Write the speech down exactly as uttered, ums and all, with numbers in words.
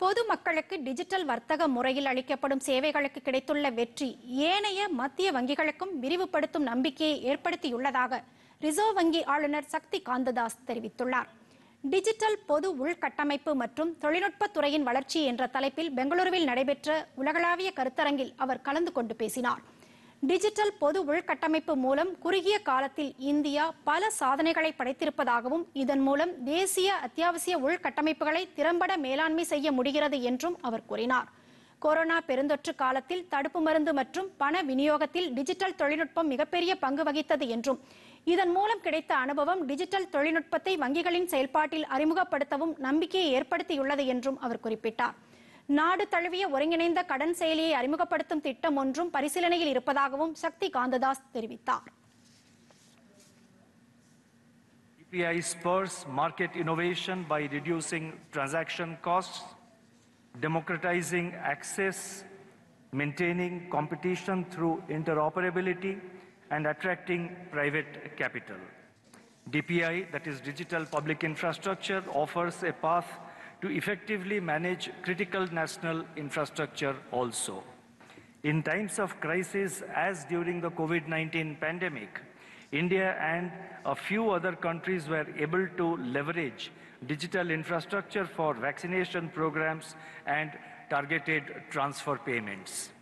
பொது மக்களுக்கு டிஜிட்டல் வர்த்தக முறையில் அளிக்கப்படும் சேவைகளுக்கு கிடைத்துள்ள வெற்றி ஏனைய மத்திய வங்கிகளுக்கும் விரிவுபடுத்தும் நம்பிக்கையை ஏற்படுத்தியுள்ளதாக ரிசர்வ் வங்கி ஆளுநர் சக்தி காந்ததாஸ் தெரிவித்துள்ளார். டிஜிட்டல் பொது உள்கட்டமைப்பு மற்றும் தொழில்நுட்பத் துறையின் வளர்ச்சி என்ற தலைப்பில் பெங்களூருவில் நடைபெற்ற உலகளாவிய கருத்தரங்கில் அவர் கலந்து கொண்டு பேசினார். டிஜிட்டல் பொது உள்கட்டமைப்பு மூலம் குறுகிய காலத்தில் இந்தியா பல சாதனைகளை படைத்திருப்பதாகவும் இதன் மூலம் தேசிய அத்தியாவசிய உள்கட்டமைப்புகளை திறம்பட மேலாண்மை செய்ய முடிகிறது என்றும் அவர் கூறினார். கொரோனா பெருந்தொற்று காலத்தில் தடுப்பு மருந்து மற்றும் பண விநியோகத்தில் டிஜிட்டல் தொழில்நுட்பம் மிகப்பெரிய பங்கு வகித்தது என்றும் இதன் மூலம் கிடைத்த அனுபவம் டிஜிட்டல் தொழில்நுட்பத்தை வங்கிகளின் செயல்பாட்டில் அறிமுகப்படுத்தவும் நம்பிக்கையை ஏற்படுத்தியுள்ளது என்றும் அவர் குறிப்பிட்டார். நாடு தழுவிய ஒருங்கிணைந்த கடன் செயலியை அறிமுகப்படுத்தும் திட்டம் ஒன்றும் பரிசீலனையில் இருப்பதாகவும் சக்தி காந்ததாஸ் தெரிவித்தார். D P I spurs market innovation by reducing transaction costs, democratizing access, maintaining competition through interoperability, and attracting private capital. D P I, that is Digital Public Infrastructure, offers a path to effectively manage critical national infrastructure also. In times of crisis, as during the COVID nineteen pandemic, India and a few other countries were able to leverage digital infrastructure for vaccination programs and targeted transfer payments.